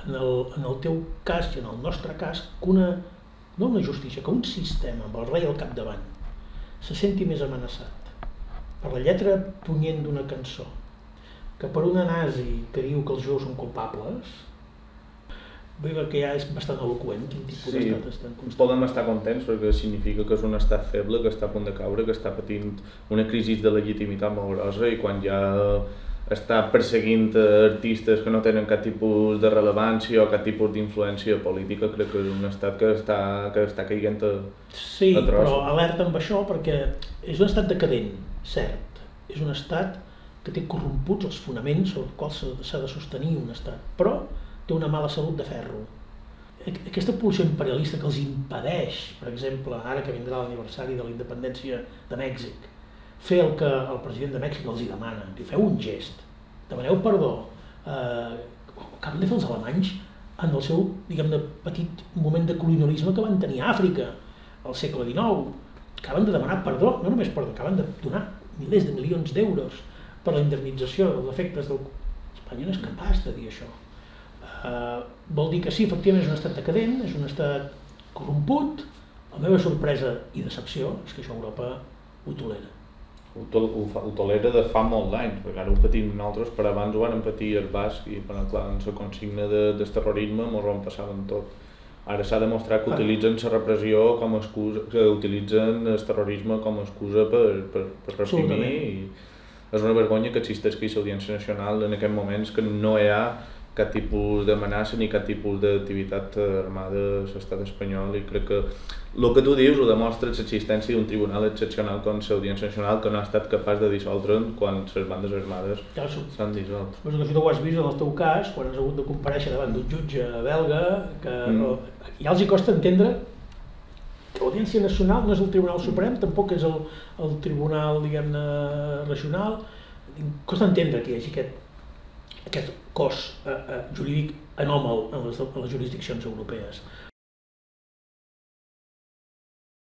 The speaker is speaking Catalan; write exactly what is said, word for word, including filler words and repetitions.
en el, en el teu cas i en el nostre cas, que una, no una justícia, que un sistema amb el rei al capdavant se senti més amenaçat per la lletra punyent d'una cançó que per una nazi que diu que els jueus són culpables. Vull dir que ja és bastant eloqüent quin tipus sí, d'estat estan construint. Podem estar contents perquè significa que és un estat feble, que està a punt de caure, que està patint una crisi de legitimitat molt grossa i quan ja està perseguint artistes que no tenen cap tipus de rellevància o cap tipus d'influència política, crec que és un estat que està, que està caient a, sí, a trossos. Però alerta amb això perquè és un estat decadent, cert. És un estat que té corromputs els fonaments sobre els quals s'ha de sostenir un estat, però té una mala salut de ferro. Aquesta pulsió imperialista que els impedeix, per exemple, ara que vindrà l'aniversari de la independència de Mèxic, fer el que el president de Mèxic els hi demana, diu, feu un gest, demaneu perdó, eh, que han de fer els alemanys en el seu, diguem-ne, petit moment de colonialisme que van tenir a Àfrica al segle dinou, que acaben de demanar perdó, no només perdó, acaben de donar milers de milions d'euros per la indemnització dels efectes del... Espanya no és capaç de dir això. Uh, vol dir que sí, efectivament és un estat decadent, és un estat corromput. La meva sorpresa i decepció és que això Europa ho tolera. Ho, to ho, fa, ho tolera de fa molt d'anys, perquè ara ho patim nosaltres, però abans ho van patir el basc i però, clar, en la consigna de, del terrorisme ens ho en passaven tot. Ara s'ha demostrat que utilitzen la repressió com a excusa, que utilitzen el terrorisme com a excusa per, per, per reprimir i és una vergonya que existeixi l'Audiència Nacional en aquests moments que no hi ha cap tipus d'amenaça ni cap tipus d'activitat armada a l'estat espanyol i crec que el que tu dius ho demostra l'existència d'un tribunal excepcional com l'Audiència Nacional que no ha estat capaç de dissoldre'n quan les bandes armades s'han dissolt. Suposo que si tu ho has vist en el teu cas, quan has hagut de comparèixer davant d'un jutge belga, que mm. ja els hi costa entendre que l'Audiència Nacional no és el Tribunal Suprem, tampoc és el, el Tribunal, diguem-ne, regional. Costa entendre que hi hagi aquest aquest cos eh, eh, jurídic anòmal en les, en les jurisdiccions europees.